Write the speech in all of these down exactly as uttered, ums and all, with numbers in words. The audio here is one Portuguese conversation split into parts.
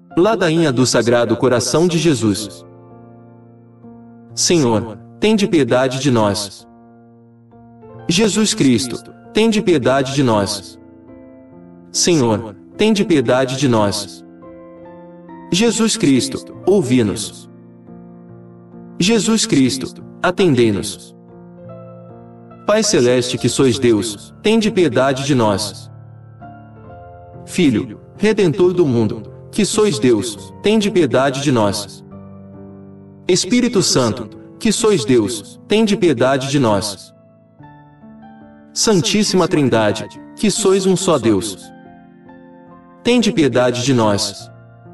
Ladainha do Sagrado Coração de Jesus. Senhor, tende piedade de nós. Jesus Cristo, tende piedade de nós. Senhor, tende piedade de nós. Jesus Cristo, ouvi-nos. Jesus Cristo, atendei-nos. Pai Celeste que sois Deus, tende piedade de nós. Filho, Redentor do mundo, que sois Deus, tende piedade de nós. Espírito Santo, que sois Deus, tende piedade de nós. Santíssima Trindade, que sois um só Deus, tende piedade de nós.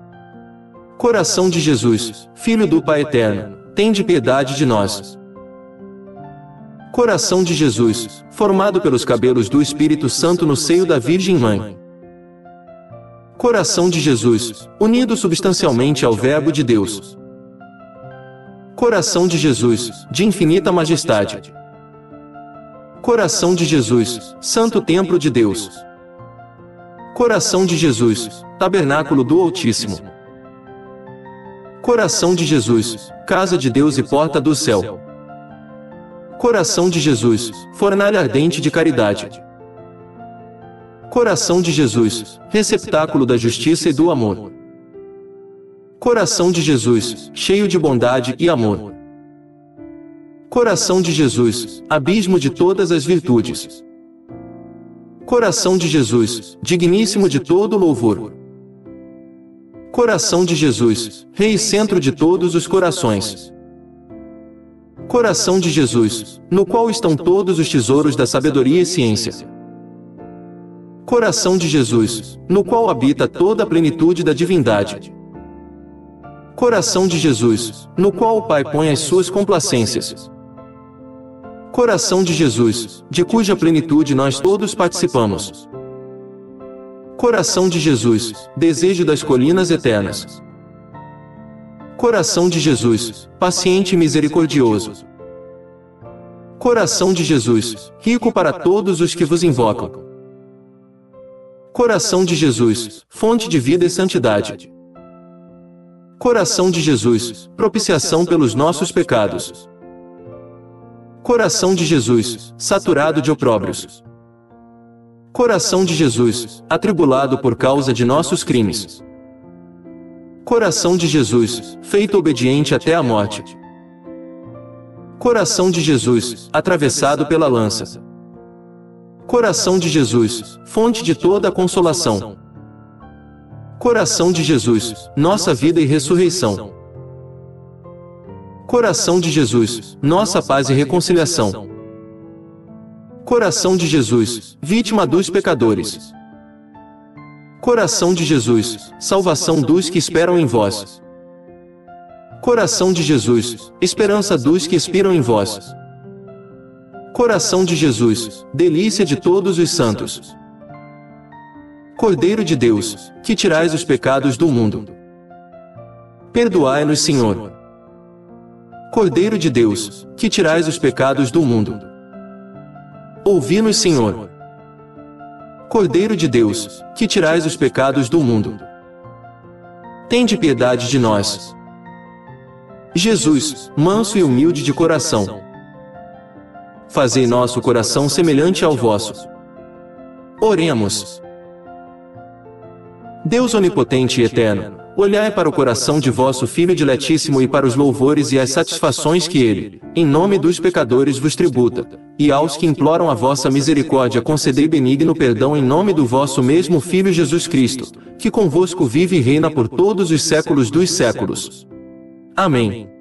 Coração de Jesus, Filho do Pai Eterno, tende piedade de nós. Coração de Jesus, formado pelos cabelos do Espírito Santo no seio da Virgem Mãe. Coração de Jesus, unido substancialmente ao Verbo de Deus. Coração de Jesus, de infinita majestade. Coração de Jesus, Santo Templo de Deus. Coração de Jesus, Tabernáculo do Altíssimo. Coração de Jesus, Casa de Deus e Porta do Céu. Coração de Jesus, Fornalha ardente de caridade. Coração de Jesus, Receptáculo da justiça e do amor. Coração de Jesus, cheio de bondade e amor. Coração de Jesus, abismo de todas as virtudes. Coração de Jesus, digníssimo de todo louvor. Coração de Jesus, Rei e centro de todos os corações. Coração de Jesus, no qual estão todos os tesouros da sabedoria e ciência. Coração de Jesus, no qual habita toda a plenitude da divindade. Coração de Jesus, no qual o Pai põe as suas complacências. Coração de Jesus, de cuja plenitude nós todos participamos. Coração de Jesus, desejo das colinas eternas. Coração de Jesus, paciente e misericordioso. Coração de Jesus, rico para todos os que vos invocam. Coração de Jesus, fonte de vida e santidade. Coração de Jesus, propiciação pelos nossos pecados. Coração de Jesus, saturado de opróbrios. Coração de Jesus, atribulado por causa de nossos crimes. Coração de Jesus, feito obediente até a morte. Coração de Jesus, atravessado pela lança. Coração de Jesus, fonte de toda a consolação. Coração de Jesus, nossa vida e ressurreição. Coração de Jesus, nossa paz e reconciliação. Coração de Jesus, vítima dos pecadores. Coração de Jesus, salvação dos que esperam em vós. Coração de Jesus, esperança dos que expiram em vós. Coração de Jesus, delícia de todos os santos. Cordeiro de Deus, que tirais os pecados do mundo, perdoai-nos, Senhor. Cordeiro de Deus, que tirais os pecados do mundo, ouvi-nos, Senhor. Cordeiro de Deus, que tirais os pecados do mundo, tende piedade de nós. Jesus, manso e humilde de coração, fazei nosso coração semelhante ao vosso. Oremos. Deus onipotente e eterno, olhai para o coração de vosso Filho diletíssimo e para os louvores e as satisfações que ele, em nome dos pecadores, vos tributa, e aos que imploram a vossa misericórdia concedei benigno perdão em nome do vosso mesmo Filho Jesus Cristo, que convosco vive e reina por todos os séculos dos séculos. Amém.